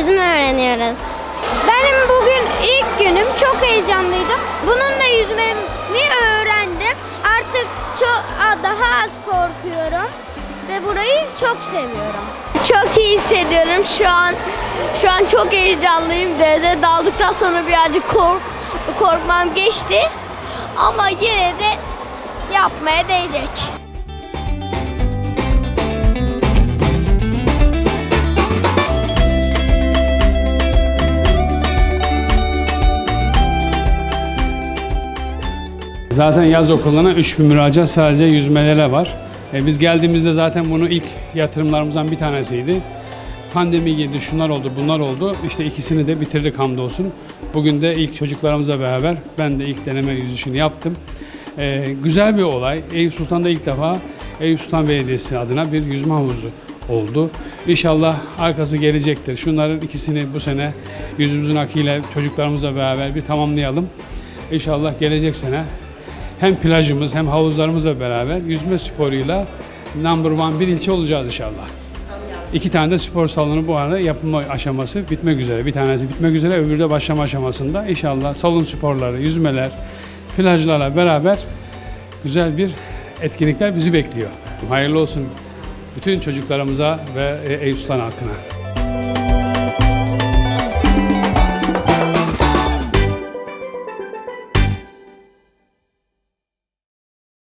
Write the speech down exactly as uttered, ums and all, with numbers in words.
yüzme öğreniyoruz. Benim bugün ilk günüm, çok heyecanlıydım. Bununla yüzmemi öğrendim. Artık çok daha az korkuyorum ve burayı çok seviyorum. Çok iyi hissediyorum şu an. Şu an çok heyecanlıyım. Denize daldıktan sonra birazcık kork korkmam geçti. Ama yine de yapmaya değecek. Zaten yaz okuluna üç bin müracaat sadece yüzmelere var. E biz geldiğimizde zaten bunu ilk yatırımlarımızdan bir tanesiydi. Pandemi girdi, şunlar oldu, bunlar oldu. İşte ikisini de bitirdik hamdolsun. Bugün de ilk çocuklarımızla beraber ben de ilk deneme yüzüşünü yaptım. E, güzel bir olay. Eyüp Sultan'da ilk defa Eyüp Sultan Belediyesi adına bir yüzme havuzu oldu. İnşallah arkası gelecektir. Şunların ikisini bu sene yüzümüzün akıyla çocuklarımızla beraber bir tamamlayalım. İnşallah gelecek sene hem plajımız hem havuzlarımızla beraber yüzme sporuyla number one bir ilçe olacağız inşallah. İki tane de spor salonu bu arada yapılma aşaması bitmek üzere. Bir tanesi bitmek üzere, öbürü de başlama aşamasında. İnşallah salon sporları, yüzmeler, plajlarla beraber güzel bir etkinlikler bizi bekliyor. Hayırlı olsun bütün çocuklarımıza ve Eyüp Sultan halkına.